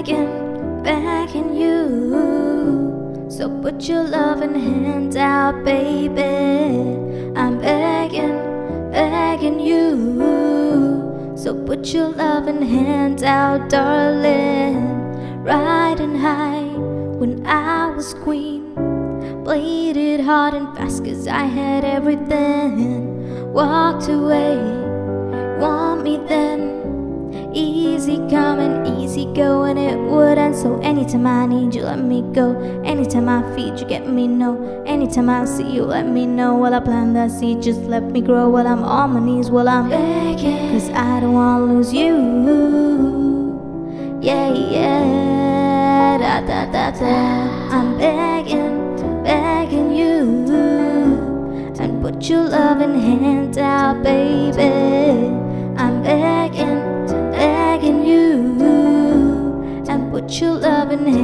begging you. So put your loving hand out, baby. I'm begging you. So put your loving hand out, darling. Riding high when I was queen, played it hard and fast 'cause I had everything. Walked away, want me then. Easy coming, easy going, it wouldn't. So anytime I need you, let me go. Anytime I feed you, get me no. Anytime I see you, let me know. While I plant that seed, just let me grow. While I'm on my knees, while I'm begging, 'cause I don't wanna lose you. Yeah, yeah, da da da da. I'm begging you. And put your loving hand out, baby. I'm begging you. And put your loving hand